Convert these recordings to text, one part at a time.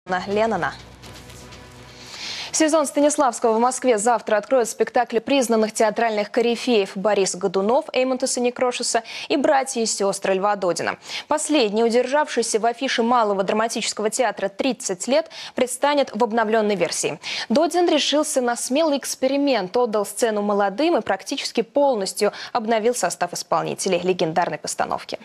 Ленина. Сезон Станиславского в Москве завтра откроют спектакли признанных театральных корифеев Борис Годунов, Эймонтаса Некрошеса и братья и сестры Льва Додина. Последний, удержавшийся в афише Малого драматического театра 30 лет, предстанет в обновленной версии. Додин решился на смелый эксперимент, отдал сцену молодым и практически полностью обновил состав исполнителей легендарной постановки.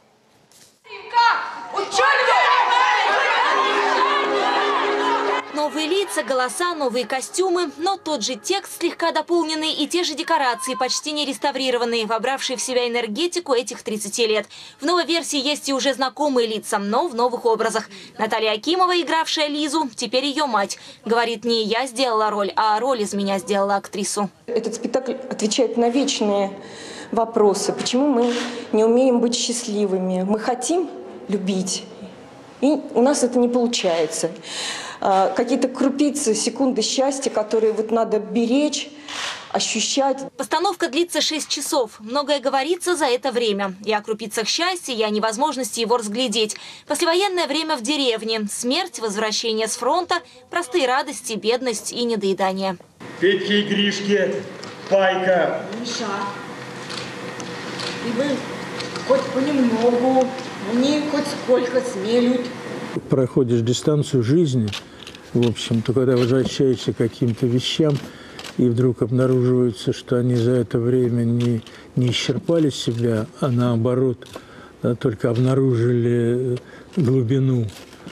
Новые лица, голоса, новые костюмы, но тот же текст, слегка дополненный, и те же декорации, почти не реставрированные, вобравшие в себя энергетику этих 30 лет. В новой версии есть и уже знакомые лица, но в новых образах. Наталья Акимова, игравшая Лизу, теперь ее мать. Говорит, не я сделала роль, а роль из меня сделала актрису. Этот спектакль отвечает на вечные вопросы. Почему мы не умеем быть счастливыми? Мы хотим любить, и у нас это не получается. Какие-то крупицы, секунды счастья, которые вот надо беречь, ощущать. Постановка длится 6 часов. Многое говорится за это время. И о крупицах счастья, и о невозможности его разглядеть. Послевоенное время в деревне. Смерть, возвращение с фронта, простые радости, бедность и недоедание. Петьке и Гришке, Пайка. Миша, и вы хоть понемногу, они хоть сколько смелют. Проходишь дистанцию жизни, в общем-то, когда возвращаешься к каким-то вещам, и вдруг обнаруживается, что они за это время не исчерпали себя, а наоборот, только обнаружили глубину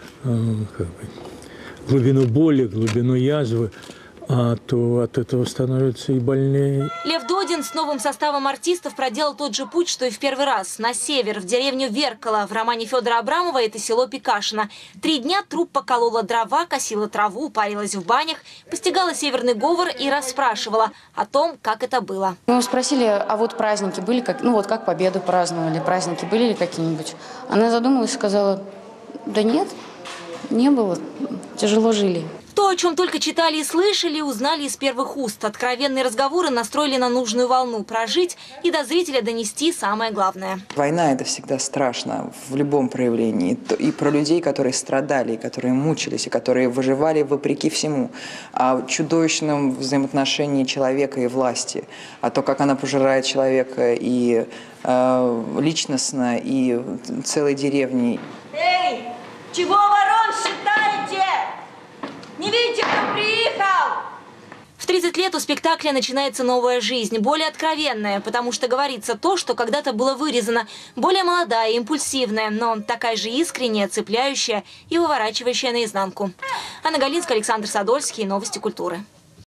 боли, глубину язвы, то от этого становится и больнее. Лев Додин с новым составом артистов проделал тот же путь, что и в первый раз. На север, в деревню Веркало. В романе Федора Абрамова это село Пикашино. 3 дня труппа колола дрова, косила траву, парилась в банях, постигала северный говор и расспрашивала о том, как это было. Мы спросили, а вот праздники были, как Победу праздновали, праздники были ли какие-нибудь? Она задумалась и сказала, да нет, не было, тяжело жили. То, о чем только читали и слышали, узнали из первых уст. Откровенные разговоры настроили на нужную волну. Прожить и до зрителя донести самое главное. Война – это всегда страшно в любом проявлении. И про людей, которые страдали, и которые мучились, и которые выживали вопреки всему. О чудовищном взаимоотношении человека и власти. О том, как она пожирает человека и личностно, и целой деревни. Эй, чего ворон считаете? Не видите, кто приехал? В 30 лет у спектакля начинается новая жизнь, более откровенная, потому что говорится то, что когда-то было вырезано, более молодая, импульсивная, но такая же искренняя, цепляющая и выворачивающая наизнанку. Анна Галинская, Александр Садольский, Новости культуры.